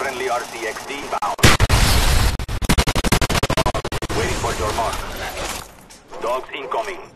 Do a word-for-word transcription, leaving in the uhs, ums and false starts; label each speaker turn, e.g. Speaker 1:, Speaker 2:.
Speaker 1: Friendly R C X D bound. Waiting for your mark. Dogs incoming.